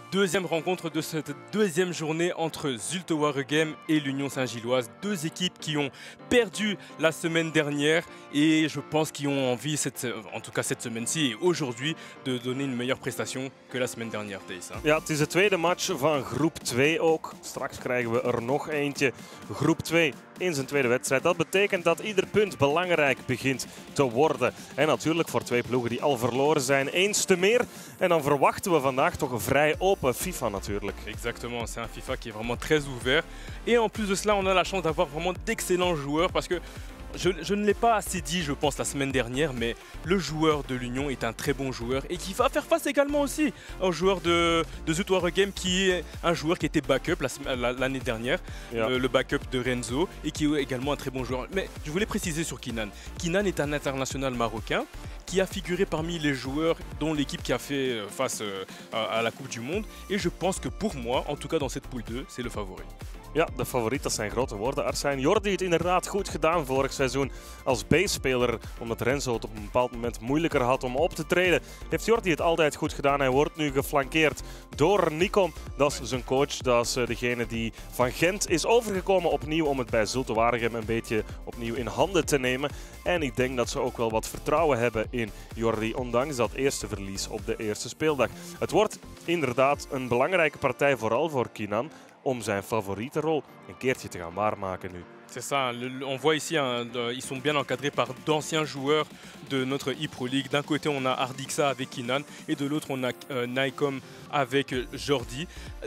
Deuxième rencontre de cette deuxième journée entre Zulte Waregem et l'Union Saint-Gilloise. Deux équipes qui ont perdu la semaine dernière et je pense qu'ils ont envie, en tout cas cette semaine-ci et aujourd'hui, de donner une meilleure prestation que la semaine dernière, Thijs. Ja, het is de tweede match van groep 2 ook. Straks krijgen we er nog eentje. Groep 2 in zijn tweede wedstrijd. Dat betekent dat ieder punt belangrijk begint te worden. En natuurlijk voor twee ploegen die al verloren zijn, eens te meer. En dan verwachten we vandaag toch een vrij open FIFA natuurlijk. Exactement, c'est un FIFA qui est vraiment très ouvert. Et en plus de cela, on a la chance d'avoir vraiment d'excellents joueurs parce que je ne l'ai pas assez dit, je pense, la semaine dernière, mais le joueur de l'Union est un très bon joueur et qui va faire face également aussi au joueur de Zulte Waregem qui est un joueur qui était backup l'année dernière, le backup de Renzo, et qui est également un très bon joueur. Mais je voulais préciser sur Kinan. Kinan est un international marocain qui a figuré parmi les joueurs dont l'équipe qui a fait face à la Coupe du Monde. Et je pense que pour moi, en tout cas dans cette poule 2, c'est le favori. Ja, de favoriet, dat zijn grote woorden. Arsène Jordi het inderdaad goed gedaan vorig seizoen als B-speler. Omdat Renzo het op een bepaald moment moeilijker had om op te treden, heeft Jordi het altijd goed gedaan. Hij wordt nu geflankeerd door Nikom. Dat is zijn coach. Dat is degene die van Gent is overgekomen opnieuw om het bij Zulte Waregem een beetje opnieuw in handen te nemen. En ik denk dat ze ook wel wat vertrouwen hebben in Jordi, ondanks dat eerste verlies op de eerste speeldag. Het wordt inderdaad een belangrijke partij, vooral voor Kinan, om zijn favoriete rol een keertje te gaan waarmaken nu. C'est ça, on voit ici, ils sont bien encadrés par d'anciens joueurs de notre e-Pro League. D'un côté, on a Ardixa avec Kinan et de l'autre, on a Naikom avec Jordi.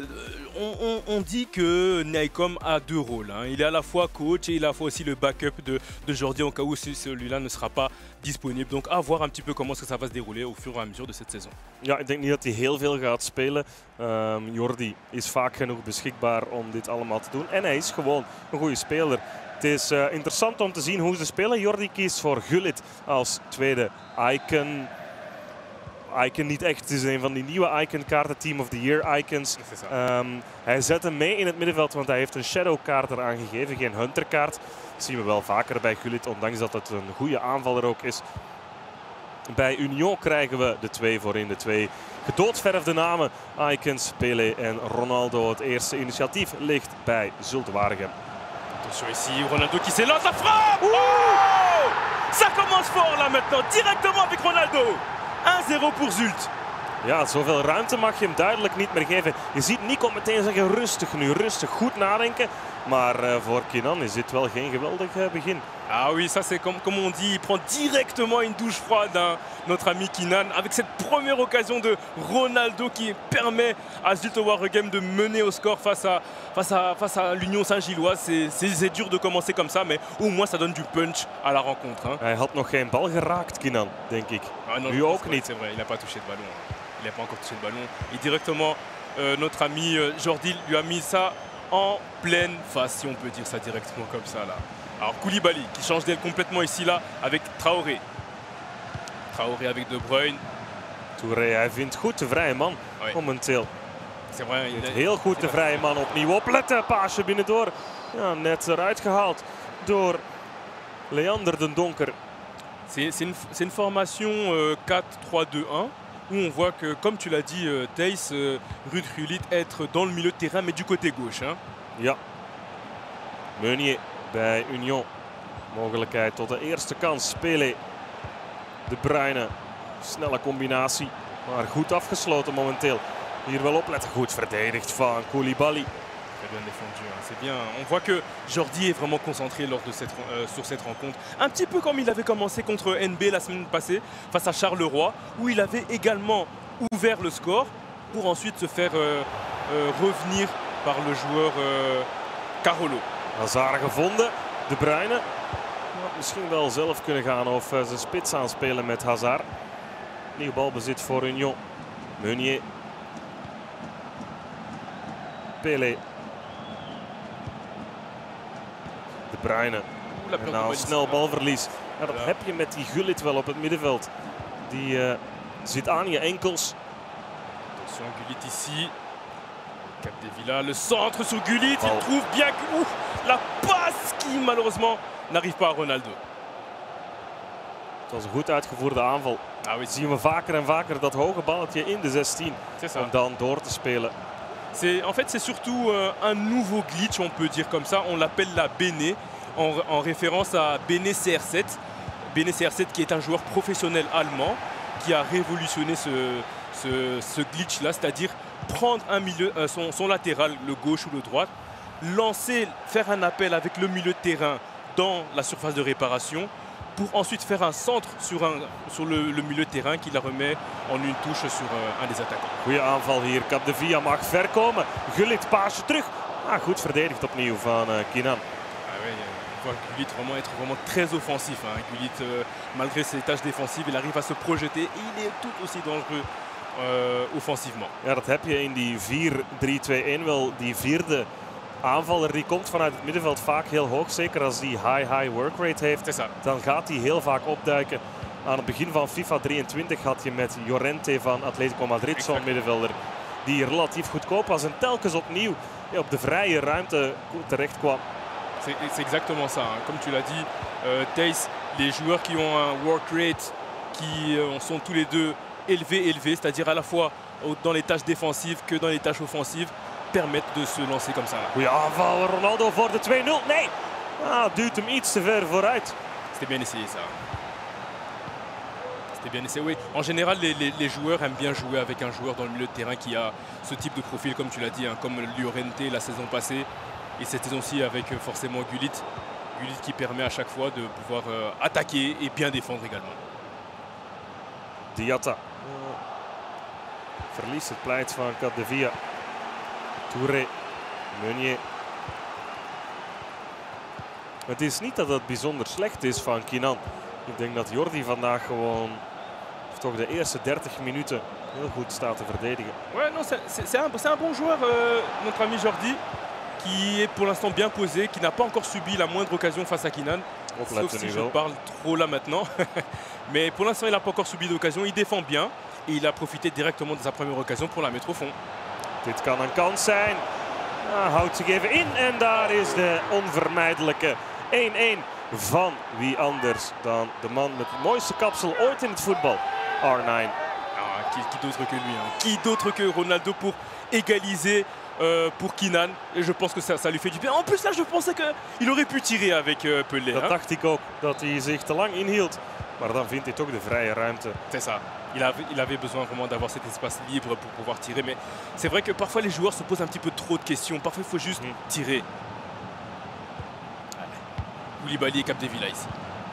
On dit que Naikom a deux rôles. Hein. Il est à la fois coach et il a à la fois aussi le backup de Jordi en cas où celui-là ne sera pas disponible. Donc à voir un petit peu comment ça va se dérouler au fur et à mesure de cette saison. Ja, ik denk niet dat hij heel veel gaat spelen. Jordi is vaak genoeg beschikbaar om dit allemaal te doen. En hij is gewoon een goede speler. Het is interessant om te zien hoe ze spelen. Jordi kiest voor Gullit als tweede icon. Icon niet echt, het is een van die nieuwe icon-kaarten, Team of the Year icons. Hij zet hem mee in het middenveld, want hij heeft een shadow-kaart eraan gegeven, geen hunter-kaart. Dat zien we wel vaker bij Gullit, ondanks dat het een goede aanvaller ook is. Bij Union krijgen we de twee voorin, de twee gedoodverfde namen. Icons, Pelé en Ronaldo. Het eerste initiatief ligt bij Zulte Waregem. Attention ici, Ronaldo qui s'élance, la frappe! Oh! Ça commence fort là maintenant, directement avec Ronaldo. 1-0 pour Zulte. Ja, zoveel ruimte mag je hem duidelijk niet meer geven. Je ziet Nico meteen zeggen rustig nu, rustig, goed nadenken. Maar voor Kinan is dit wel geen geweldig begin. Ah oui, ça c'est comme on dit, il prend directement une douche froide, notre ami Kinan, avec cette première occasion de Ronaldo qui permet à Zulte Waregem de mener au score face à l'Union Saint-Gilloise. C'est dur de commencer comme ça, mais au moins ça donne du punch à la rencontre. Hein. Hij had nog geen bal geraakt, Kinan, denk ik. Ah non, nu ook niet. C'est vrai, il n'a pas touché le ballon. Il n'a pas encore touché le ballon. Et directement, notre ami Jordi lui a mis ça en pleine face, si on peut dire ça directement comme ça là. Alors Koulibaly qui change d'aile complètement ici là avec Traoré. Traoré avec De Bruyne. Touré, hij vindt goed de vrije man momenteel. C'est vrai, il vindt heel goed de vrije man opnieuw. Opletten, paasje binnendoor. Ja, net eruit gehaald door Leander den Donker. C'est une formation 4-3-2-1. Où on voit que, comme tu l'as dit, Thijs, Ruud Gullit être dans le milieu de terrain, mais du côté gauche. Hein. Ja. Meunier bij Union. Mogelijkheid tot de eerste kans. Pelé. De Bruyne. Snelle combinatie. Maar goed afgesloten momenteel. Hier wel opletten. Goed verdedigd van Koulibaly. Très bien défendu, hein. C'est bien. On voit que Jordi est vraiment concentré lors de sur cette rencontre. Un petit peu comme il avait commencé contre NB la semaine passée face à Charleroi, où il avait également ouvert le score pour ensuite se faire revenir par le joueur Carolo. Hazard gevonden, De Bruyne. Misschien wel zelf kunnen gaan of zijn spits aanspelen met Hazard. Nieuw balbezit voor Union. Meunier. Pelé. De Bruyne. En nou snel balverlies. Ja, dat heb je met die Gullit wel op het middenveld. Die zit aan je enkels. Attention, Gullit ici. Capdevila, le centre sur Gullit. Il trouve bien la passe qui malheureusement n'arrive pas à Ronaldo. Dat is een goed uitgevoerde aanval. Ah oui, Zien we vaker en vaker dat hoge balletje in de 16 c'est ça. om dan door te spelen. En fait, c'est surtout un nouveau glitch, on peut dire comme ça. On l'appelle la Bene, en référence à Bene CR7. Bene CR7 qui est un joueur professionnel allemand qui a révolutionné ce glitch-là, c'est-à-dire prendre un milieu, son latéral, le gauche ou le droit, lancer, faire un appel avec le milieu de terrain dans la surface de réparation pour ensuite faire un centre sur le milieu de terrain qui la remet en une touche sur un des attaquants. Goeie aanval hier. Capdevia mag ver komen. Gullit paasje terug. Goed verdedigd opnieuw van Kinan. Ah ouais, on voit Gullit être vraiment très offensif. Hein. Gullit, malgré ses tâches défensives, il arrive à se projeter et il est tout aussi dangereux offensivement. Ja, dat heb je in die 4-3-2-1 wel. Die vierde aanvaller die komt vanuit het middenveld vaak heel hoog. Zeker als die high workrate heeft. Dan gaat hij heel vaak opduiken. Aan het begin van FIFA 23 had je met Llorente van Atletico Madrid zo'n middenvelder die relatief goedkoop was en telkens opnieuw op de vrije ruimte terecht kwam. C'est exactement ça. Hein. Comme tu l'as dit, Thijs, les joueurs qui ont un work rate qui sont tous les deux élevés, c'est-à-dire à la fois dans les tâches défensives que dans les tâches offensives, permettent de se lancer comme ça. Goeie aanval, Ronaldo voor de 2-0. Nee, duwt hem iets te ver vooruit. C'était bien essayé ça. C'était bien essayé, oui. En général, les joueurs aiment bien jouer avec un joueur dans le milieu de terrain qui a ce type de profil, comme tu l'as dit, hein, comme Llorente la saison passée. Et cette saison-ci avec forcément Gullit. Gullit qui permet à chaque fois de pouvoir attaquer et bien défendre également. Diatta verliest het pleit van Capdevia. Touré, Meunier. Het is niet dat het bijzonder slecht is van Kinan. Ik denk dat Jordi vandaag gewoon, of toch de eerste 30 minuten, heel goed staat te verdedigen. Ouais, non, c'est un bon joueur, notre ami Jordi, qui est pour l'instant bien posé, qui n'a pas encore subi la moindre occasion face à Kinan. Sauf si je parle trop là maintenant. Mais pour l'instant, il n'a pas encore subi d'occasion. Il défend bien et il a profité directement de sa première occasion pour la mettre au fond. Dit kan een kans zijn. Houdt zich even in en daar is de onvermijdelijke 1-1 van wie anders dan de man met het mooiste kapsel ooit in het voetbal, R9. Qui d'autre que lui, hein. Qui d'autre que Ronaldo pour égaliser pour Kinan. Et je pense que ça lui fait du bien. En plus là, je pensais qu'il aurait pu tirer avec Pelé. Dat dacht ik ook, dat hij zich te lang inhield. Maar dan vindt hij toch de vrije ruimte. C'est ça. Il avait besoin vraiment d'avoir cet espace libre pour pouvoir tirer. Mais c'est vrai que parfois les joueurs se posent un petit peu trop de questions. Parfois il faut juste tirer. Koulibaly et Capdevila ici.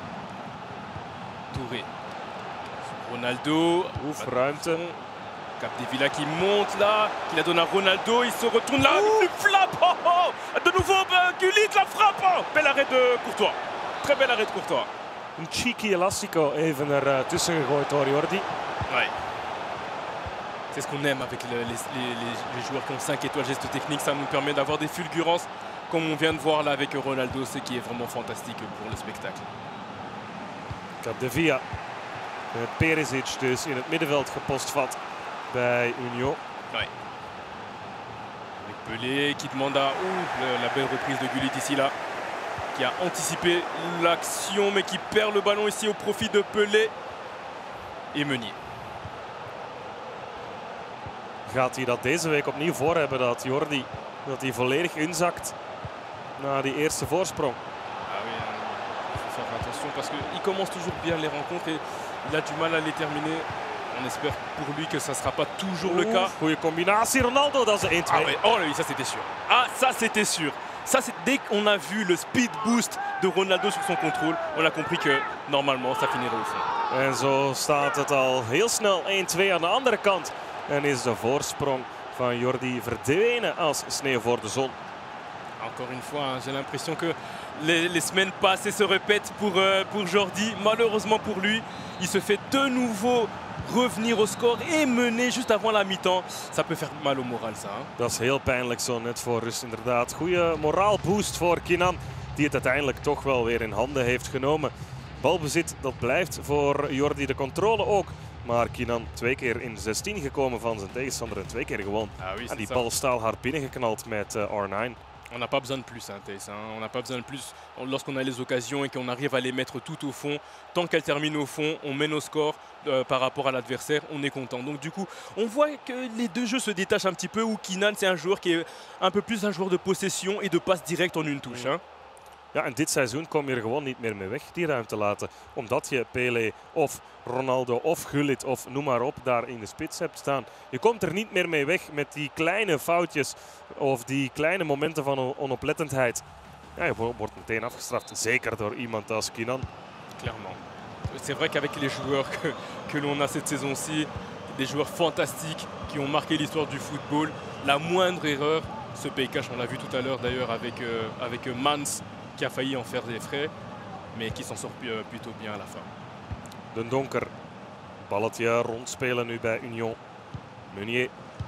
Touré. Ronaldo. Ouf, ruimte. Capdevila qui monte là, qui la donne à Ronaldo, il se retourne là, il frappe. De nouveau Gullit la frappe. Bel arrêt de Courtois. Très bel arrêt de Courtois. Een cheeky elastico even er tussen gegooid door Jordi. Ouais. C'est ce qu'on aime avec les joueurs qui ont 5 étoiles geste technique. Ça nous permet d'avoir des fulgurances comme on vient de voir là avec Ronaldo, ce qui est vraiment fantastique pour le spectacle. Capdevia. Perisic dus in het middenveld gepostvat bij Union. Ouais. Avec Pelé qui demande à la belle reprise de Gullit ici là, qui a anticipé l'action mais qui perd le ballon ici au profit de Pelé et Meunier. Gaat hij dat deze week opnieuw voor hebben, dat Jordi dat hij volledig inzakt na die eerste voorsprong? Ah oui, il faut faire attention parce qu'il commence toujours bien les rencontres et il a du mal à les terminer. On espère pour lui que ça ne sera pas toujours le cas. Goeie combinatie, Ronaldo, dat is 1-2. Ah ouais, oh oui, ça c'était sûr. Ah, ça c'était sûr. Ça, dès qu'on a vu le speed boost de Ronaldo sur son contrôle, on a compris que normalement ça finirait au fond. En zo staat het al heel snel 1-2 aan de andere kant. En is de voorsprong van Jordi verdwenen als sneeuw voor de zon. Encore une fois, hein, j'ai l'impression que les semaines passent et se répètent pour Jordi. Malheureusement pour lui, il se fait de nouveau revenir au score et mener juste avant la mi-temps. Ça peut faire mal au moral, ça. Hein. Dat is heel pijnlijk zo net voor rust, inderdaad. Goeie moraalboost voor Kinan, die het uiteindelijk toch wel weer in handen heeft genomen. Balbezit, dat blijft voor Jordi, de controle ook. Maar Kinan 2 keer in de 16 gekomen van zijn tegenstander en 2 keer gewoon. Ah oui, en die ça. bal staalhard binnengeknald met R9. On n'a pas besoin de plus, hein, Thaïs, hein. On n'a pas besoin de plus lorsqu'on a les occasions et qu'on arrive à les mettre tout au fond. Tant qu'elles terminent au fond, on mène au score par rapport à l'adversaire, on est content. Donc du coup, on voit que les deux jeux se détachent un petit peu, où Keenan, c'est un joueur qui est un peu plus un joueur de possession et de passe direct en une touche. Hein. Ja, en dit seizoen kom je er gewoon niet meer mee weg, die ruimte laten. Omdat je Pelé of Ronaldo of Gullit of noem maar op daar in de spits hebt staan. Je komt er niet meer mee weg met die kleine foutjes of die kleine momenten van onoplettendheid. Ja, je wordt meteen afgestraft, zeker door iemand als Keenan. Clairement. C'est vrai qu'avec les joueurs que l'on a cette saison-ci, des joueurs fantastiques qui ont marqué l'histoire du football, la moindre erreur se paye cash. On l'a vu tout à l'heure d'ailleurs avec Mans, qui a failli en faire des frais, mais qui s'en sort plutôt bien à la fin. Den Donker, balletje rondspelen nu bij Union. Meunier.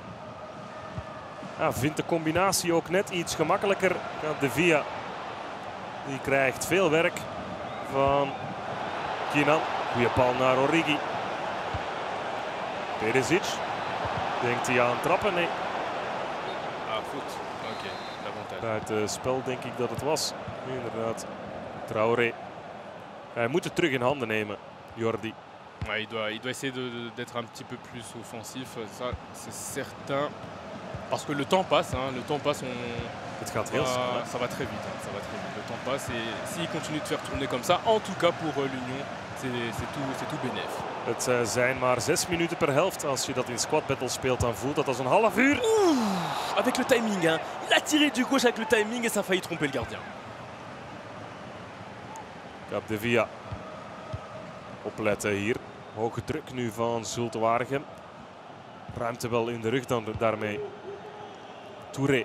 Ja, vindt de combinatie ook net iets gemakkelijker. De Via die krijgt veel werk van Keenan. Goeie bal naar Origi. Perisic. Denkt hij aan trappen? Nee. Ah, goed. Oké, davantage. Buiten spel denk ik dat het was. Nu inderdaad. Traoré. Hij moet het terug in handen nemen, Jordi. Ouais, il doit essayer d'être un petit peu plus offensif, ça c'est certain. Parce que le temps passe, hein, le temps passe, Het gaat heel snel. Ça va très vite, hein, ça va très vite. Le temps passe et s'il continue de faire tourner comme ça, en tout cas pour l'Union, c'est tout bénef. Het zijn maar 6 minuten per helft. Als je dat in squad battle speelt, dan voelt dat als een half uur. Ouh, avec le timing, hein. Il a tiré du gauche avec le timing et ça a failli tromper le gardien. De Via. Opletten hier. Hoge druk nu van Zulte Waregem. Ruimte wel in de rug dan daarmee. Touré.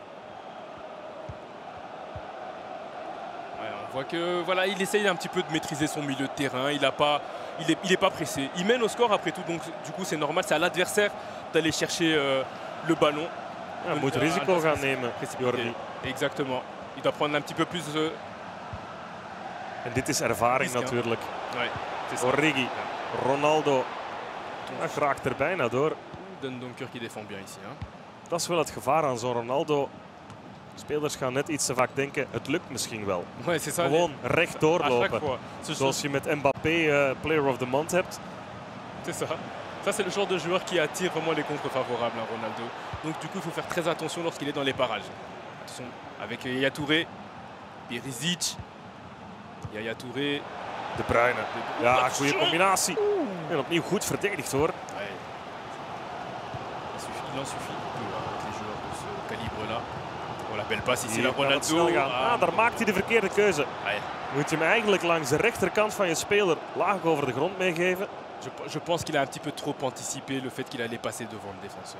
On voit que voilà, il essaye un petit peu de maîtriser son milieu de terrain. Il est pas pressé. Il mène au score après tout, donc du coup c'est normal. C'est à l'adversaire d'aller chercher le ballon. Ja, moet risico gaan nemen, Jordi. Exactement. Il doit prendre un petit peu plus. En dit is ervaring natuurlijk. Ouais, Origi, ja. Ronaldo. Hij raakt er bijna door. Den Donker qui défend bien ici. Hein. Dat is wel het gevaar aan zo'n Ronaldo. Spelers gaan net iets te vaak denken, het lukt misschien wel. Ouais, c'est ça, gewoon recht doorlopen. Zoals je met Mbappé Player of the Month hebt. C'est ça. Ça, c'est le genre de joueur qui attire vraiment les contre favorables, hein, Ronaldo. Donc du coup, il faut faire très attention lorsqu'il est dans les parages. Attention, avec Yaya Touré, Perisic, Yaya Touré. De Bruyne. Ja, goede combinatie. En opnieuw goed verdedigd hoor. Ouais. Il en suffit avec les joueurs de ce calibre-là. On l'appelle pas si c'est la Ronaldo. Ah, daar maakt hij de verkeerde keuze. Moet je hem eigenlijk langs de rechterkant van je speler laag over de grond meegeven. Je pense qu'il a un petit peu trop anticipé le fait qu'il allait passer devant le défenseur.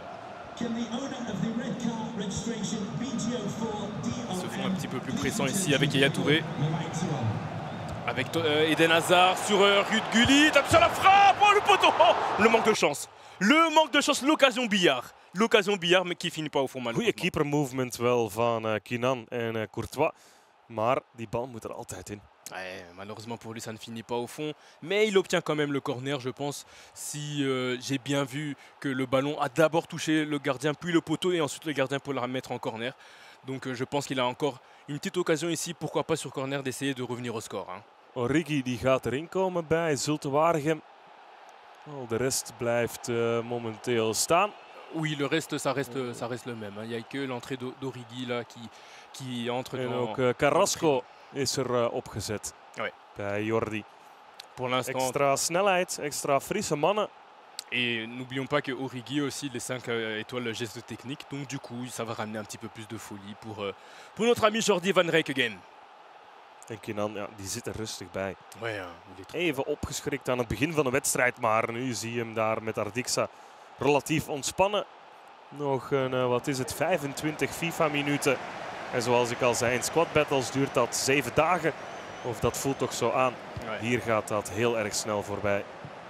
Ils se font un petit peu plus pressants ici avec Yaya Touré. Avec Eden Hazard sur Ruud Gullit. Attention à la frappe. Oh, le poteau. Oh, le manque de chance. Le manque de chance. L'occasion billard. L'occasion billard, mais qui finit pas au fond malheureusement. Goeie keeper movement wel van Keenan en Courtois. Maar die bal moet er altijd in. Ouais, malheureusement pour lui, ça ne finit pas au fond. Mais il obtient quand même le corner, je pense. Si j'ai bien vu que le ballon a d'abord touché le gardien, puis le poteau, et ensuite le gardien pour le remettre en corner. Donc je pense qu'il a encore une petite occasion ici, pourquoi pas sur corner, d'essayer de revenir au score. Hein. Origi die gaat erin komen bij Zulte Waregem. De rest blijft momenteel staan. Oui, le reste, ça reste le même. Il n'y a que l'entrée d'Origi là qui entre en dans... ook Carrasco is er opgezet bij Jordi. Pour l'instant... Extra snelheid, extra frisse mannen. Et n'oublions pas que Origi aussi les 5 étoiles le geste technique. Donc du coup, ça va ramener un petit peu plus de folie pour notre ami Jordi van Rijkegem. En Keenan, ja, die zit er rustig bij. Ouais, ja, even opgeschrikt aan het begin van de wedstrijd, maar nu zie je hem daar met Ardixa relatief ontspannen. Nog een, wat is het, 25 FIFA-minuten. En zoals ik al zei, in squad battles duurt dat 7 dagen. Of dat voelt toch zo aan. Ouais. Hier gaat dat heel erg snel voorbij.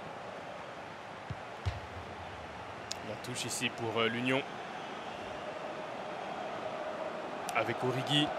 La touche ici pour l'Union. Avec Origi.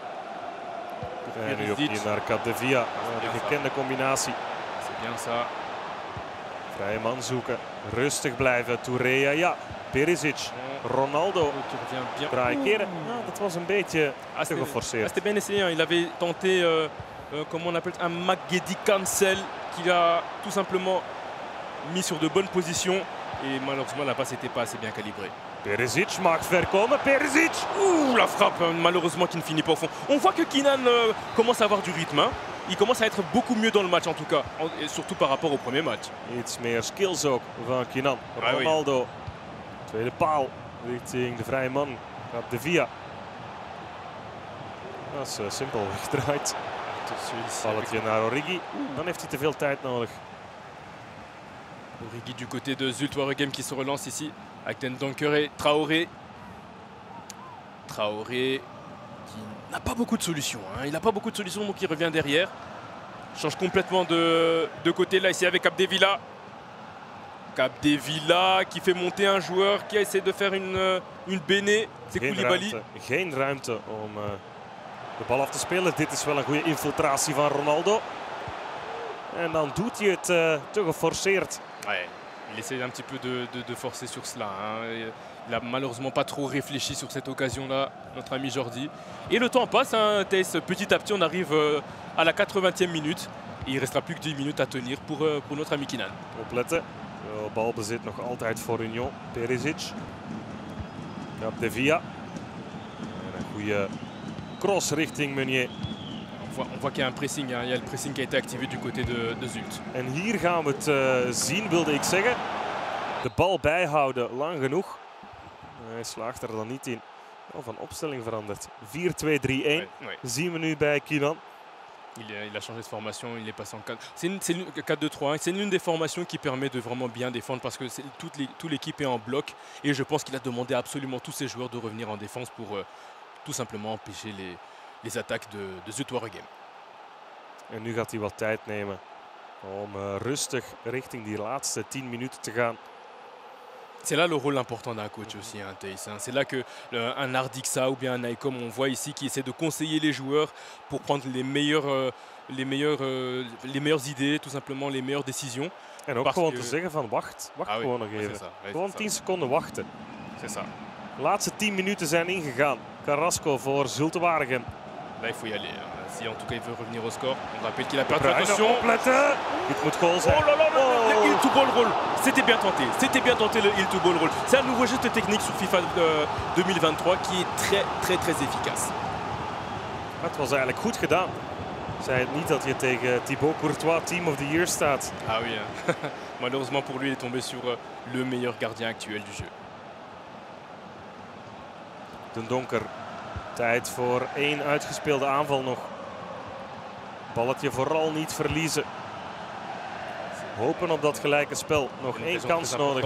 En nu opnieuw naar Capdevia. De gekende combinatie. C'est bien ça. Vrije man zoeken. Rustig blijven. Tourea, ja. Perisic. Ronaldo. Draaien keren. Nou, dat was een beetje te geforceerd. C'était bien essayé. Hein. Il avait tenté, comment on appelle, un Maguedi cancel qu'il a tout simplement mis sur de bonnes positions. Et malheureusement, la passe n'était pas assez bien calibrée. Perisic mag ver komen. Perisic! Ouh, la frappe, malheureusement, qui ne finit pas au fond. On voit que Keenan commence à avoir du rythme. Hein. Il commence à être beaucoup mieux dans le match, en tout cas. Et surtout par rapport au premier match. Iets meer skills ook van Keenan. Ronaldo. Tweede paal richting de vrije man. Capdevia. Dat is simpel weggedraaid. Balletje naar Origi. Dan heeft hij te veel tijd nodig. Origi du côté de Zulte Waregem qui se relance ici. Avec Dendonckere, Traoré. Traoré qui n'a pas beaucoup de solutions. Hein. Il n'a pas beaucoup de solutions, donc il revient derrière. Change complètement de côté là, ici avec Capdevila. Capdevila qui fait monter un joueur qui a essayé de faire une bene. C'est Koulibaly. Geen ruimte om de bal af te spelen. Dit is wel een goede infiltratie van Ronaldo. En dan doet hij het te geforceerd. Ouais, il essaie un petit peu de forcer sur cela. Hein. Il n'a malheureusement pas trop réfléchi sur cette occasion-là, notre ami Jordi. Et le temps passe, hein, Thijs. Petit à petit, on arrive à la 80e minute. Et il ne restera plus que 10 minutes à tenir pour notre ami Keenan. Opletten. Balbezit nog altijd voor Union. Perisic. Capdevia. En een goede cross richting Meunier. On voit qu'il y a un pressing. Hein. Il y a le pressing qui a été activé du côté de Zulte. En hier gaan we het zien, wilde ik zeggen. De bal bijhouden, lang genoeg. Hij slaagt er dan niet in. Oh, van opstelling veranderd. 4-2-3-1 Ouais. zien we nu bij Keenan. Il a changé de formation, il est passé en 4. C'est une 4-2-3-1. C'est l'une des formations qui permet de vraiment bien défendre parce que toute l'équipe est en bloc. Et je pense qu'il a demandé à absolument tous ses joueurs de revenir en défense pour tout simplement empêcher les attaques de Zulte Waregem. En nu gaat hij wat tijd nemen om rustig richting die laatste 10 minuten te gaan. C'est là le rôle important d'un coach aussi, hein, Thijs. Hein. C'est là qu'un Ardixa ou bien un Naïkom, on voit ici, qui essaie de conseiller les joueurs pour prendre les meilleures idées, tout simplement les meilleures décisions. En ook gewoon te zeggen van wacht gewoon nog even. Gewoon 10 seconden wachten. C'est ça. De laatste 10 minuten zijn ingegaan. Carrasco voor Zulte Waregem. Là, il faut y aller. Hein. Si en tout cas il veut revenir au score, on rappelle qu'il a perdu. Attention. Dit moet goal zijn. Oh là là, le il to ball roll. C'était bien tenté. C'était bien tenté le il to ball roll. C'est un nouveau geste technique sur FIFA 2023 qui est très efficace. Het was eigenlijk goed gedaan. Zei het niet dat je tegen Thibaut Courtois Team of the Year staat. Ah oui. Hein. Malheureusement pour lui, il est tombé sur le meilleur gardien actuel du jeu. Dendoncker. Tijd voor 1 uitgespeelde aanval nog. Balletje vooral niet verliezen. Hopen op dat gelijke spel. Nog 1 kans nodig.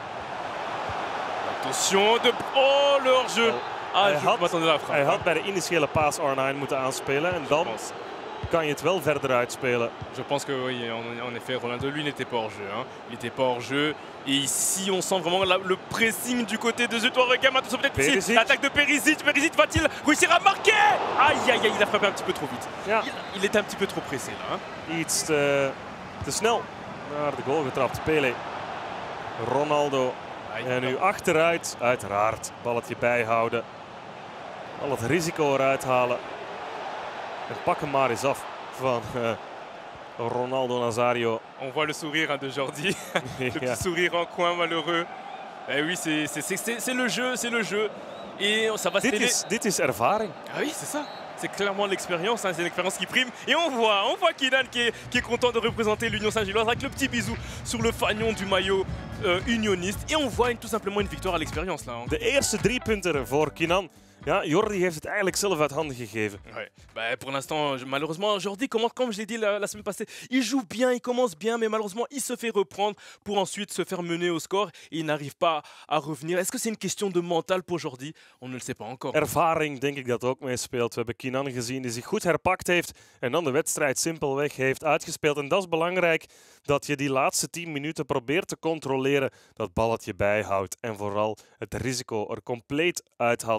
Attention de... Oh, le hors-jeu. Hij had bij de initiële paas R9 moeten aanspelen. En dan kan je het wel verder uitspelen. Je pense que oui, en effet, Ronaldo, lui, n'était pas hors jeu. Hein. Il n'était pas hors jeu. Et ici, on sent vraiment le pressing du côté de Zulte Waregem. Attention, peut-être ici, l'attaque de Perisic. Perisic va-t-il réussir à marquer? Aïe, aïe, aïe, il a frappé un petit peu trop vite. Ja. Il était un petit peu trop pressé là. Hein. Iets te snel naar de goal getrapt. Pele. Ronaldo. En nu achteruit, uiteraard. Balletje bijhouden. Al het risico eruit halen. En pak hem maar eens af van Ronaldo Nazario. On voit le sourire hein, de Jordi. Le petit sourire en coin malheureux. Eh oui, c'est le jeu, c'est le jeu. Et ça va se télé. Dit is ervaring. Ah oui, c'est ça. C'est clairement l'expérience, hein, c'est l'expérience qui prime. Et on voit Keenan qui est content de représenter l'Union Saint-Gilloise avec le petit bisou sur le fanion du maillot unioniste. Et on voit tout simplement une victoire à l'expérience là. Hein. De eerste 3 punten voor Keenan. Ja, Jordi heeft het eigenlijk zelf uit handen gegeven. Ouais. Bah, pour l'instant, malheureusement, Jordi, comme je l'ai dit la semaine passée, il joue bien, il commence bien, mais malheureusement, il se fait reprendre pour ensuite se faire mener au score et il n'arrive pas à revenir. Est-ce que c'est une question de mental pour Jordi? On ne le sait pas encore. Ervaring denk ik dat ook meespeelt. We hebben Keenan gezien die zich goed herpakt heeft en dan de wedstrijd simpelweg heeft uitgespeeld. En dat is belangrijk, dat je die laatste 10 minuten probeert te controleren, dat balletje bijhoudt en vooral het risico er compleet uithaalt. En dat heeft hij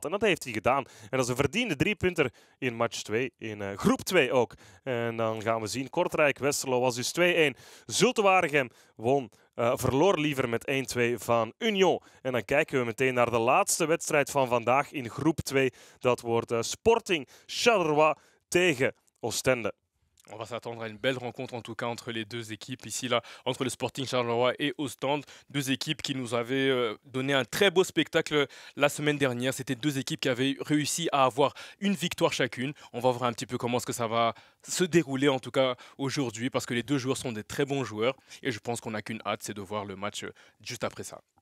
hij gedaan. En dat is een verdiende 3-punter in match 2, in groep 2 ook. En dan gaan we zien, Kortrijk-Westerlo was dus 2-1. Zulte-Waregem verloor liever met 1-2 van Union. En dan kijken we meteen naar de laatste wedstrijd van vandaag in groep 2. Dat wordt Sporting Charleroi tegen Ostende. On va s'attendre à une belle rencontre en tout cas entre les deux équipes ici là, entre le Sporting Charleroi et Ostende, deux équipes qui nous avaient donné un très beau spectacle la semaine dernière. C'était deux équipes qui avaient réussi à avoir une victoire chacune. On va voir un petit peu comment est-ce que ça va se dérouler en tout cas aujourd'hui parce que les deux joueurs sont des très bons joueurs et je pense qu'on n'a qu'une hâte, c'est de voir le match juste après ça.